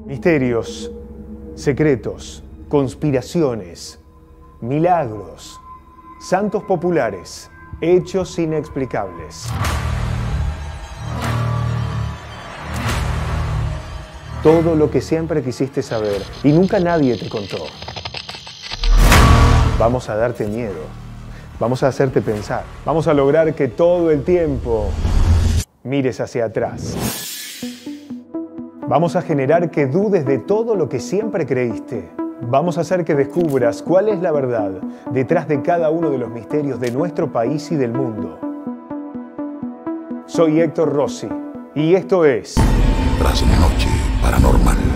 Misterios, secretos, conspiraciones, milagros, santos populares, hechos inexplicables. Todo lo que siempre quisiste saber y nunca nadie te contó. Vamos a darte miedo. Vamos a hacerte pensar. Vamos a lograr que todo el tiempo mires hacia atrás. Vamos a generar que dudes de todo lo que siempre creíste. Vamos a hacer que descubras cuál es la verdad detrás de cada uno de los misterios de nuestro país y del mundo. Soy Héctor Rossi y esto es Trasnoche Paranormal.